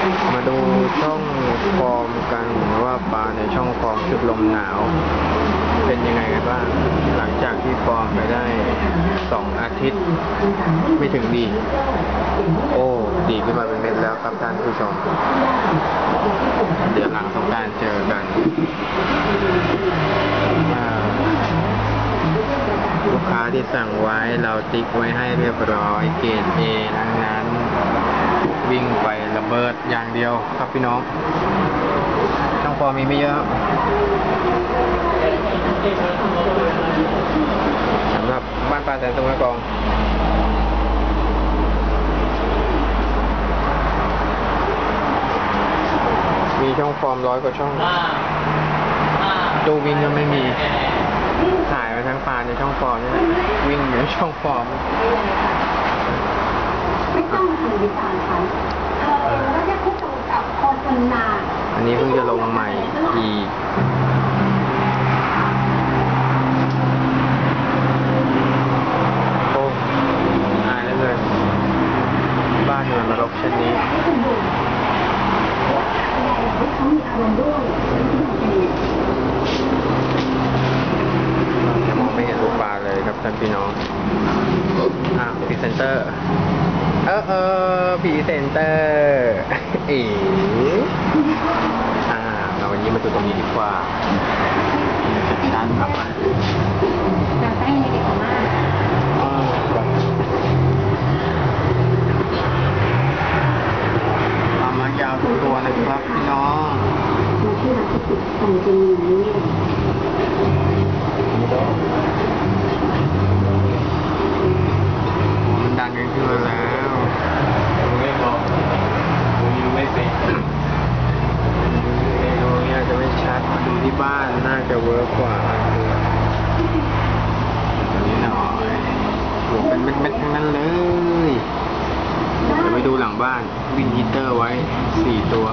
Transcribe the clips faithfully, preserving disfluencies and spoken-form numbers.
มาดูช่องฟอร์มกันว่าปลาในช่องฟอร์มชุดลมหนาวเป็นยังไงกันบ้างหลังจากที่ฟอร์มไปได้สองอาทิตย์ไม่ถึงดีโอ้ดีขึ้นมาเป็นเม็ดแล้วครับท่านผู้ชมเดี๋ยวหลังสงกรานต์เจอกันลูกค้าที่สั่งไว้เราติ๊กไว้ให้เรียบร้อยเกรด A ทั้งนั้นวิ่งไประเบิดอย่างเดียวครับพี่น้องช่องฟอร์มมีไม่เยอะสำหรับบ้านปลาแสนสุขกองมีช่องฟอร์มร้อยกว่าช่องตู้วิ่งก็ไม่มีถ่ายมาทั้งปลาในช่องฟอร์มนี่แหละวิ่งอยู่ในช่องฟอร์มไม่ต้องมาทำวิจารณ์ฉันเธอเองก็แค่พูดตรงกับโฆษณาอันนี้เพิ่งจะลงใหม่อีกโอ้อายแล้วเลยบ้านเมืองนรกเช่นนี้เขามีอารมณ์ด้วยจะมองไม่เห็นลูกปลาเลยครับท่านพี่น้องอ่ะพรีเซนเตอร์เออเออพรีเซนเตอร์เอ๋อ่าเราวันนี้มาดูตรงนี้ดีกว่าด้านครับจะแป้งในเด็กมากปลามายาวทุกตัวนะครับพี่น้องมาที่ร้านที่ติดแต่งจริงอย่างนี้มันดันกันขึ้นมาแล้วไม่บอกผมยังไม่เป็นเมนูนี้อาจจะไม่ชัดมาดูที่บ้านน่าจะเวิร์กกว่าอันนี้หน่อยหัวเป็นเม็ดๆทั้งนั้นเลยเดี๋ยวไปดูหลังบ้านวินฮีเตอร์ไว้สี่ตัว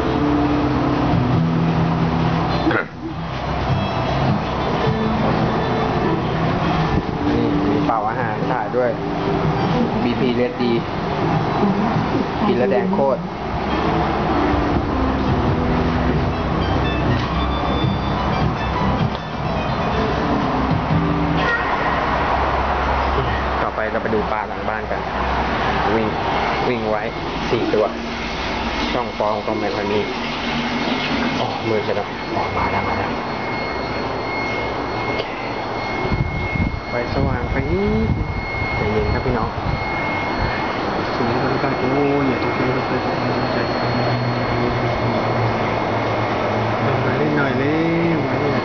นี่มีเป่าอาหารถ่ายด้วย บี พี เรดดีกินแล้วแดงโคตรต่อไปเราไปดูปลาหลังบ้านกันวิ่งวิ่งไว้สี่ตัวช่องฟองก็ไม่ค่อยมีอ๋อมือจะดับอ๋อมาแล้วมาแล้วไฟสว่างไปนิดใจเย็นครับพี่น้องสูงบรรยากาศโอ้ยอย่าตกใจตกใจตกใจตกใจลงมาเล่นหน่อยเร็วมาเนี่ย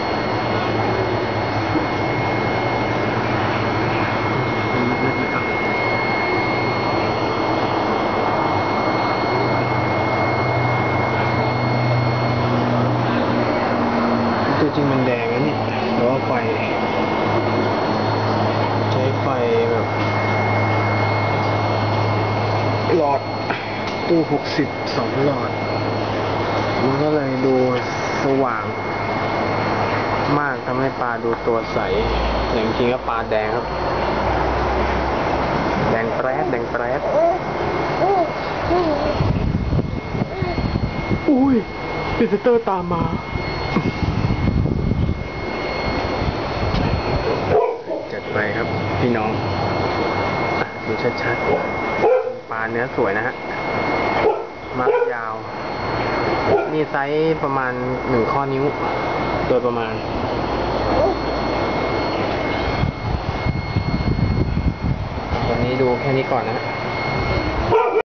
ตัวจริงมันแดงนะเนี่ยแต่ว่าไฟใช้ไฟแบบหลอดตู้หกสิบสองหลอดมันก็เลยดูสว่างมากทำให้ปลาดูตัวใสแต่จริงๆก็ปลาแดงครับแดงแปรดแดงแปรดอุ้ยพิสเตอร์ตามมาจัดไปครับพี่น้องดูชัดๆปลาเนื้อสวยนะฮะมากยาวนี่ไซส์ประมาณหนึ่งข้อนิ้วโดยประมาณวันนี้ดูแค่นี้ก่อนนะ